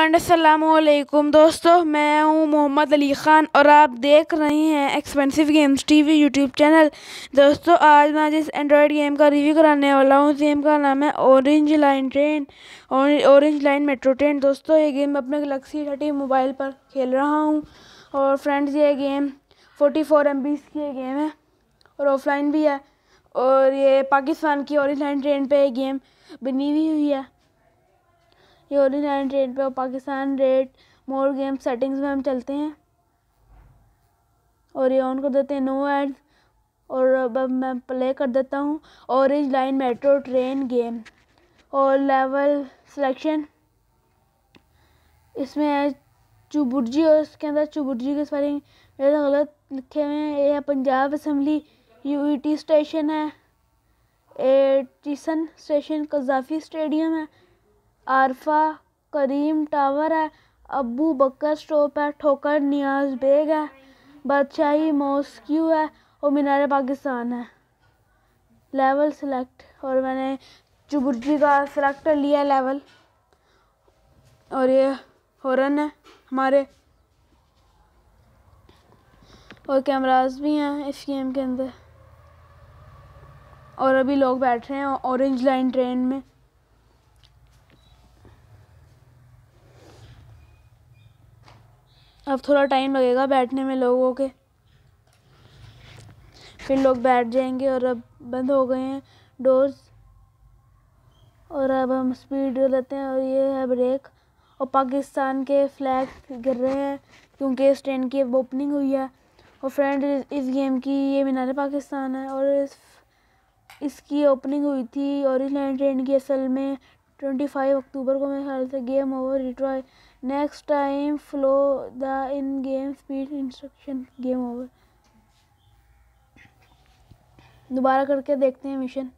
And अस्सलामुअलैकुम दोस्तों, मैं हूं मोहम्मद अली ख़ान और आप देख रहे हैं expensive games TV YouTube channel. दोस्तों, आज मैं जिस एंड्रॉयड गेम का रिव्यू कराने वाला हूं, उस गेम का नाम है orange line train, orange line metro train. दोस्तों, ये गेम अपने गैलेक्सी 30 मोबाइल पर खेल रहा हूँ। और फ्रेंड्स, ये गेम 44 MB की ये गेम है और ऑफलाइन भी है। और ये पाकिस्तान की ऑरेंज लाइन ट्रेन पे गेम बनी हुई है। ये ऑरेंज लाइन ट्रेन पे Pakistan rate more game settings में हम चलते हैं और ये ऑन कर देते हैं, नो एड्स। और अब मैं प्ले कर देता हूँ orange line metro train game. और लेवल सिलेक्शन इसमें है चुबुर्जी, और इसके अंदर चुबुर्जी के स्पेलिंग मेरे गलत लिखे हुए हैं। ये है पंजाब असम्बली, यूईटी स्टेशन है, एटिसन स्टेशन, कज़ाफ़ी स्टेडियम है, आरफा करीम टावर है, अबू बकर स्टॉप है, ठोकर नियाज बेग है, बादशाही मॉस्क्यू है और मीनार पाकिस्तान है। लेवल सिलेक्ट, और मैंने चुबुर्जी का सिलेक्ट कर लिया लेवल। और ये हॉर्न है हमारे, और कैमरास भी हैं इस गेम के अंदर। और अभी लोग बैठ रहे हैं ऑरेंज लाइन ट्रेन में। अब थोड़ा टाइम लगेगा बैठने में लोगों के, फिर लोग बैठ जाएंगे। और अब बंद हो गए हैं डोर्स, और अब हम स्पीड लेते हैं। और ये है ब्रेक, और पाकिस्तान के फ्लैग गिर रहे हैं क्योंकि इस ट्रेन की ओपनिंग हुई है। और फ्रेंड, इस गेम की ये मीनार पाकिस्तान है और इसकी ओपनिंग हुई थी ऑरेंज लाइन ट्रेन की असल में 25 अक्टूबर को, मेरे ख्याल से। Game over, retry, next time flow the in game speed instruction, game over. दोबारा करके देखते हैं मिशन।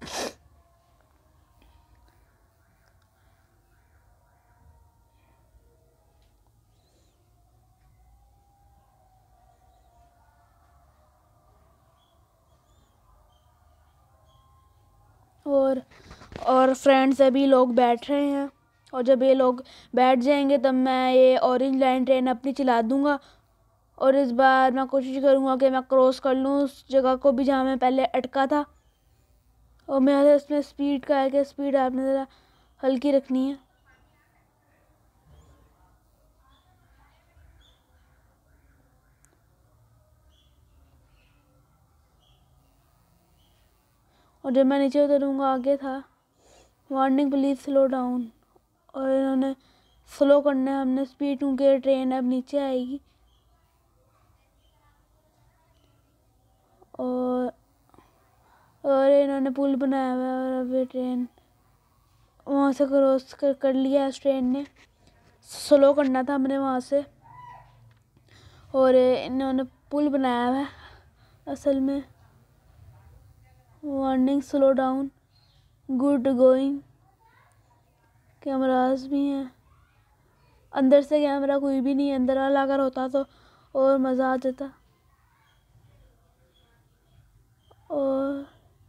और फ्रेंड्स, अभी लोग बैठ रहे हैं, और जब ये लोग बैठ जाएंगे तब मैं ये ऑरेंज लाइन ट्रेन अपनी चला दूंगा। और इस बार मैं कोशिश करूंगा कि मैं क्रॉस कर लूँ उस जगह को भी जहाँ मैं पहले अटका था। और मेरे इसमें स्पीड का है कि स्पीड आपने ज़रा हल्की रखनी है। और जब मैं नीचे उतरूंगा, आगे था वार्निंग प्लीज़ स्लो डाउन, और इन्होंने स्लो करना है हमने स्पीड, क्योंकि ट्रेन अब नीचे आएगी। और इन्होंने पुल बनाया हुआ है, और अब ये ट्रेन वहाँ से क्रॉस कर लिया इस ट्रेन ने। स्लो करना था हमने वहाँ से, और इन्होंने पुल बनाया हुआ है असल में। Warning slow down, good going, cameras भी हैं। अंदर से कैमरा कोई भी नहीं, अंदर वाला अगर होता तो और मज़ा आ जाता। और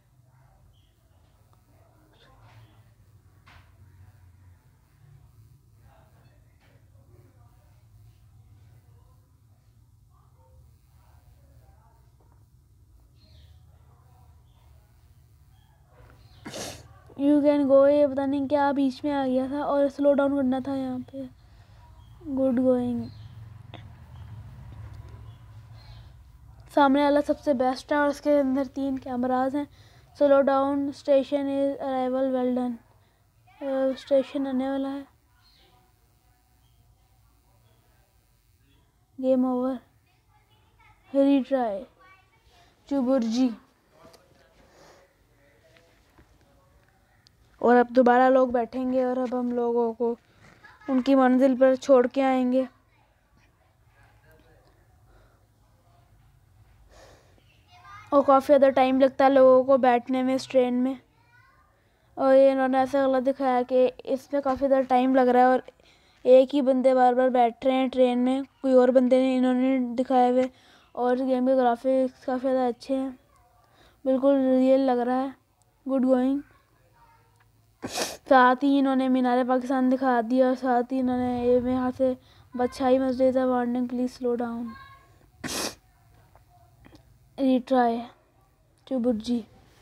यू कैन गो, ये पता नहीं क्या बीच में आ गया था, और स्लो डाउन करना था यहाँ पे। गुड गोइंग, सामने वाला सबसे बेस्ट है और इसके अंदर 3 कैमरास हैं। Slow down, station is arrival, well done. Station आने वाला है, गेम ओवर, रिट्राई, चुबुर्जी। और अब दोबारा लोग बैठेंगे और अब हम लोगों को उनकी मंजिल पर छोड़ के आएंगे। और काफ़ी ज़्यादा टाइम लगता है लोगों को बैठने में इस ट्रेन में। और ये इन्होंने ऐसा गलत दिखाया कि इसमें काफ़ी ज़्यादा टाइम लग रहा है और एक ही बंदे बार बार बैठ रहे हैं ट्रेन में, कोई और बंदे ने इन्होंने दिखाए हुए। और गेम के ग्राफिक्स काफ़ी ज़्यादा अच्छे हैं, बिल्कुल रियल लग रहा है। गुड गोइंग, साथ ही इन्होंने मीनार पाकिस्तान दिखा दिया और साथ ही इन्होंने ये यहाँ से बादशाही मस्जिद है, warning please slow down, retry Chauburji.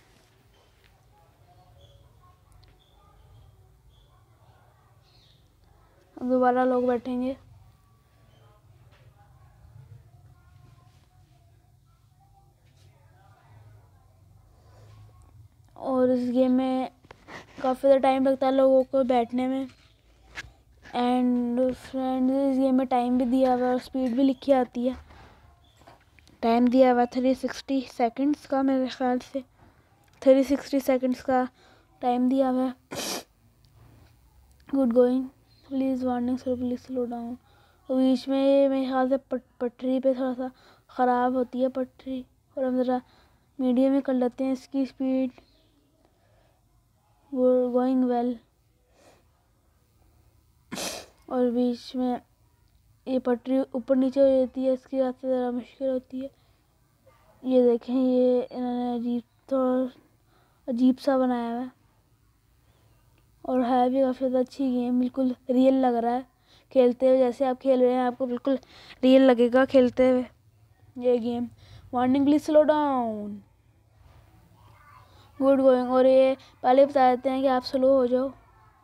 अब दोबारा लोग बैठेंगे। और इस गेम में काफ़ी ज़्यादा टाइम लगता है लोगों को बैठने में। एंड फ्रेंड्स इस गेम में टाइम भी दिया हुआ है और स्पीड भी लिखी आती है। टाइम दिया हुआ 360 सेकंड्स का, मेरे ख्याल से 360 सेकंड्स का टाइम दिया हुआ है। Good going please warning so please slow down. और बीच में ये मेरे ख्याल से पटरी पे थोड़ा सा ख़राब होती है पटरी, और हम ज़रा मीडियम में कर लेते हैं इसकी स्पीड। वो गोइंग वेल। और बीच में ये पटरी ऊपर नीचे हो जाती है, इसकी रास्ते ज़रा मुश्किल होती है। ये देखें, ये इन्होंने अजीब सा बनाया हुआ है और है भी काफ़ी ज़्यादा अच्छी गेम। बिल्कुल रियल लग रहा है खेलते हुए, जैसे आप खेल रहे हैं आपको बिल्कुल रियल लगेगा खेलते हुए ये game. Warning please slow down. Good going. और ये पहले बता देते हैं कि आप स्लो हो जाओ।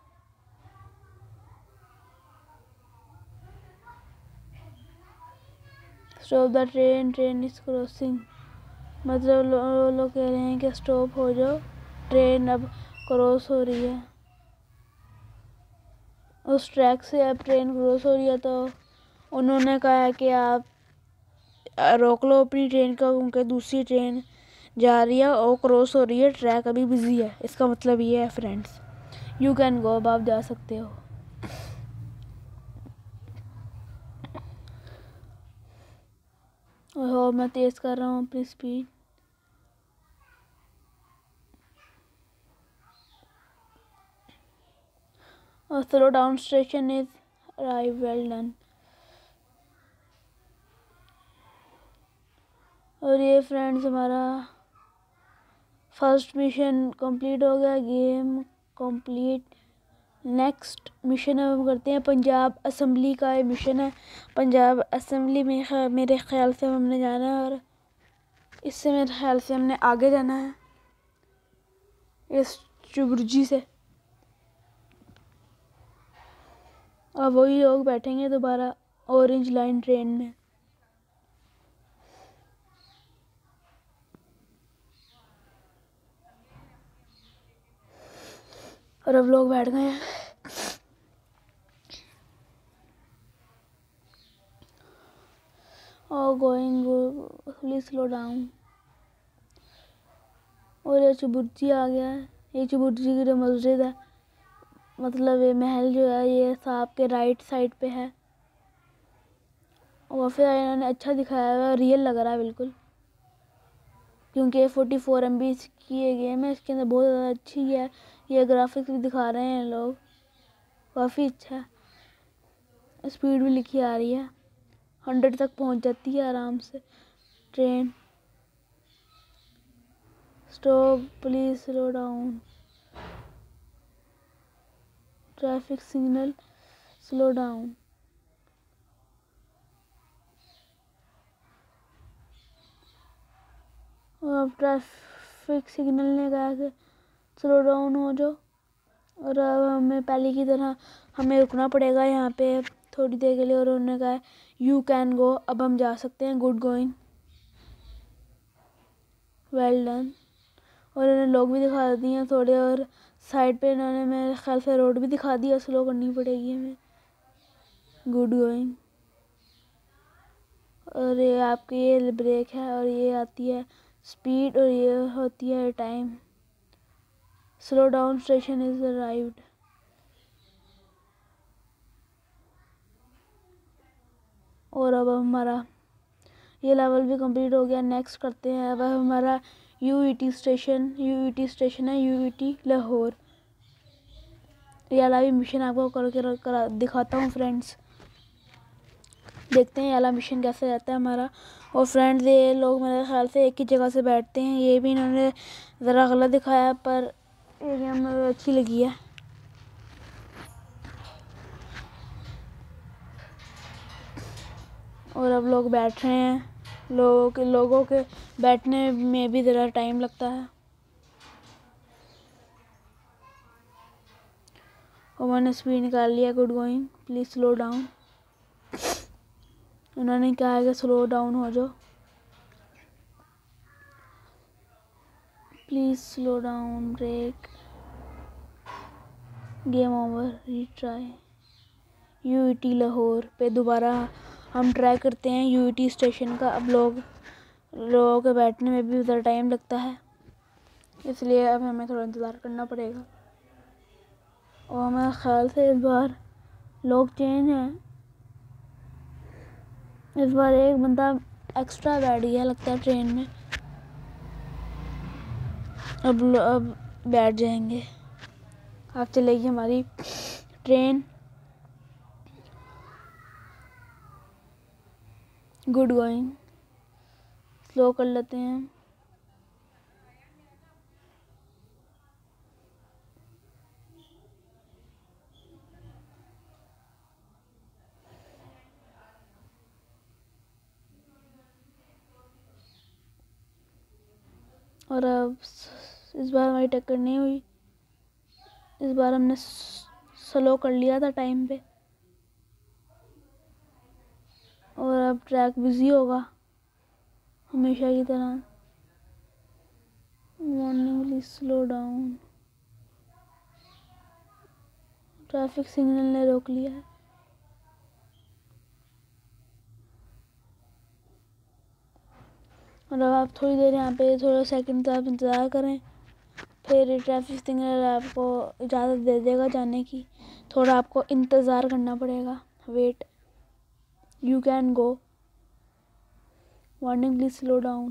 Stop the train, train is crossing. मतलब लोग कह रहे हैं कि स्टॉप हो जाओ, ट्रेन अब क्रॉस हो रही है। उस ट्रैक से अब ट्रेन क्रॉस हो रही है, तो उन्होंने कहा है कि आप रोक लो अपनी ट्रेन को, क्योंकि दूसरी ट्रेन जा रही है और क्रॉस हो रही है, ट्रैक अभी बिजी है। इसका मतलब ये है फ्रेंड्स, यू कैन गो, अब आप जा सकते हो। और मैं तेज़ कर रहा हूँ अपनी स्पीड। और slow down station is arrive, well done. और ये फ्रेंड्स हमारा फर्स्ट मिशन कंप्लीट हो गया, गेम कंप्लीट। नेक्स्ट मिशन हम करते हैं पंजाब असेंबली का। ये मिशन है पंजाब असेंबली में, मेरे ख्याल से हमने जाना है और इससे मेरे ख्याल से हमने आगे जाना है इस चुबुर्जी से। और वही लोग बैठेंगे दोबारा ऑरेंज लाइन ट्रेन में। और अब लोग बैठ गए हैं। और गोइंग प्लीज स्लो डाउन। और ये चुबुर्जी आ गया है। ये चुबुर्जी की जो मस्जिद है, मतलब ये महल जो है, ये साहब के राइट साइड पे है। और फिर इन्होंने अच्छा दिखाया हुआ है, रियल लग रहा है बिल्कुल, क्योंकि 44 MB की ये गेम है। इसके अंदर बहुत ज़्यादा अच्छी है, ये ग्राफिक्स भी दिखा रहे हैं लोग, काफ़ी अच्छा है। स्पीड भी लिखी आ रही है, 100 तक पहुंच जाती है आराम से train. Stop please slow down, traffic signal slow down. और अब ट्रैफिक सिग्नल ने कहा कि स्लो डाउन हो जाओ। और अब हमें पहले की तरह हमें रुकना पड़ेगा यहाँ पे थोड़ी देर के लिए। और उन्होंने कहा यू कैन गो, अब हम जा सकते हैं। Good going, well done. और इन्होंने लोग भी दिखा दिए हैं थोड़े, और साइड पे इन्होंने मेरे ख्याल से रोड भी दिखा दिया, स्लो करनी पड़ेगी हमें। Good going. और ये आपकी ये ब्रेक है, और ये आती है स्पीड, और ये होती है time. Slow down station is arrived. और अब हमारा ये लेवल भी कंप्लीट हो गया। नेक्स्ट करते हैं अब हमारा यूईटी स्टेशन। यूईटी स्टेशन है, यूईटी लाहौर। ये वाला भी मिशन आपको करके दिखाता हूँ फ्रेंड्स। देखते हैं ये वाला मिशन कैसे जाता है हमारा। और फ्रेंड्स ये लोग मेरे ख्याल से एक ही जगह से बैठते हैं, ये भी इन्होंने ज़रा गलत दिखाया, पर ये गेम मुझे अच्छी लगी है। और अब लोग बैठ रहे हैं। लोगों के बैठने में भी ज़रा टाइम लगता है। और मैंने स्पीड निकाल लिया। Good going, please slow down. उन्होंने कहा कि स्लो डाउन हो जाओ, please slow down, brake, game over, retry. UET Lahore पे दोबारा हम ट्राई करते हैं यूईटी स्टेशन का। अब लोगों के बैठने में भी ज़रा टाइम लगता है, इसलिए अब हमें थोड़ा इंतज़ार करना पड़ेगा। और मेरे ख्याल से इस बार लोग चेंज हैं। इस बार एक बंदा एक्स्ट्रा बैठ गया लगता है ट्रेन में। अब बैठ जाएंगे। अब चलेगी हमारी ट्रेन। गुड गोइंग, स्लो कर लेते हैं। और अब इस बार हमारी टक्कर नहीं हुई। इस बार हमने स्लो कर लिया था टाइम पे। और अब ट्रैक बिजी होगा हमेशा की तरह। Warning, please slow down. Traffic signal ने रोक लिया है। और अब आप थोड़ी देर यहाँ पे थोड़ा सेकंड आप इंतज़ार करें, फिर ट्रैफिक सिग्नल आपको इजाज़त दे देगा जाने की। थोड़ा आपको इंतज़ार करना पड़ेगा। Wait, you can go. Warning, please slow down.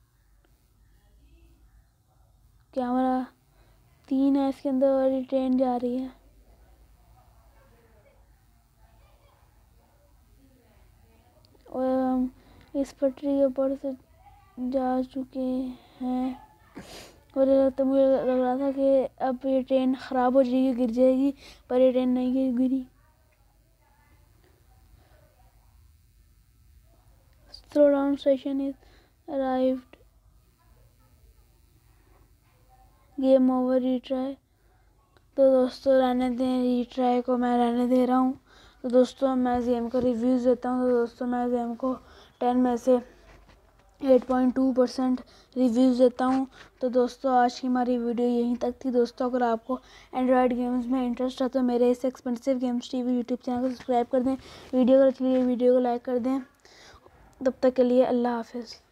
Camera 3 है, इसके अंदर वाली ट्रेन जा रही है। और हम इस पटरी के ऊपर से जा चुके हैं। और तो मुझे लग रहा था कि अब ये ट्रेन ख़राब हो जाएगी, गिर जाएगी, पर ये ट्रेन नहीं गिरी। Slow down, station is arrived, game over, retry. तो दोस्तों रहने दें, रीट्राई को मैं रहने दे रहा हूँ। तो दोस्तों मैं इस गेम को रिव्यूज़ देता हूँ। तो दोस्तों मैं इस गेम को 10 में से 8.2% रिव्यूज़ देता हूँ। तो दोस्तों आज की हमारी वीडियो यहीं तक थी। दोस्तों अगर आपको एंड्रॉयड गेम्स में इंटरेस्ट है तो मेरे इस expensive games TV YouTube channel को सब्सक्राइब कर दें। वीडियो को लाइक कर दें। तब तक के लिए अल्लाह हाफिज़।